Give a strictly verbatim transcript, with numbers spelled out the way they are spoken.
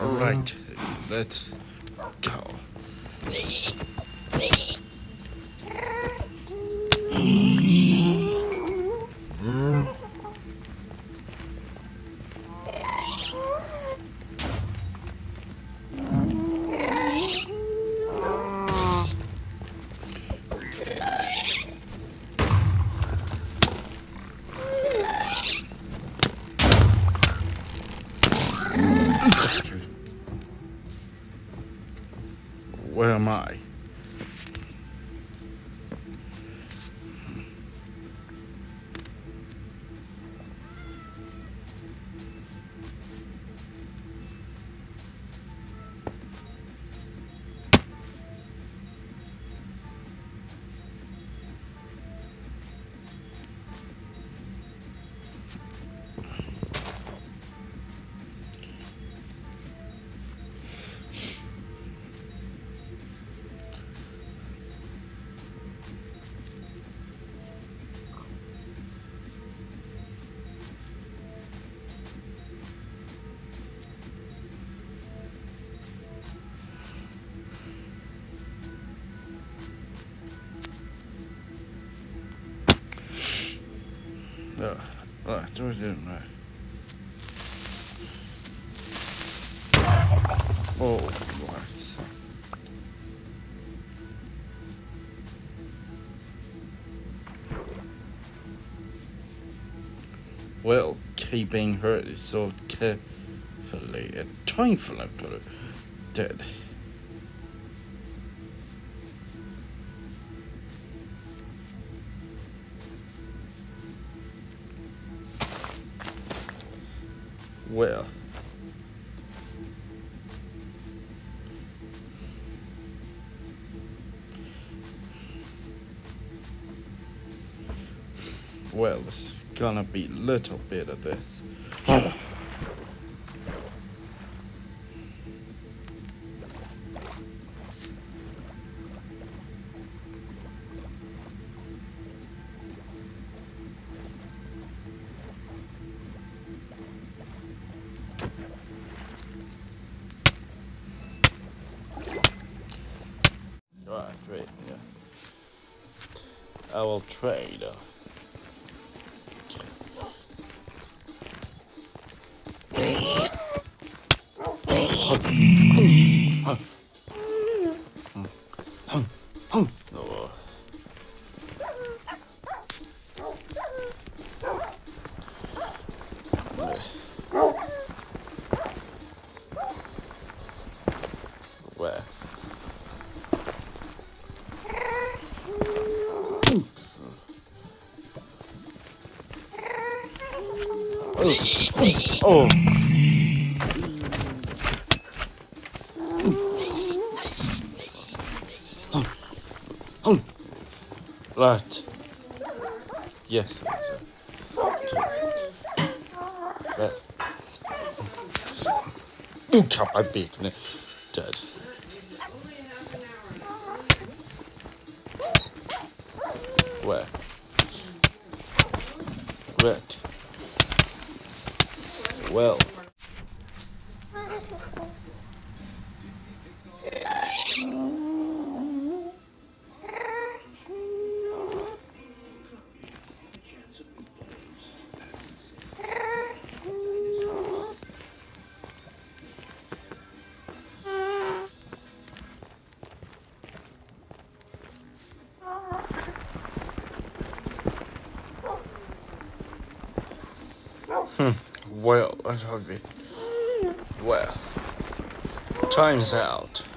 Right, let's go. Where am I? Oh, right, what are we doing now? Oh, right. Well, keeping her is so carefully and timeful I've got it dead. Well, well, there's gonna be a little bit of this. Right, wait, yeah. I will trade. Uh, oh. Where? Oh. Oh. Right. Yes. That. You can't my bacon. Dead. Where? Right. Well. Hmm. Well, that's heavy. Well, time's out.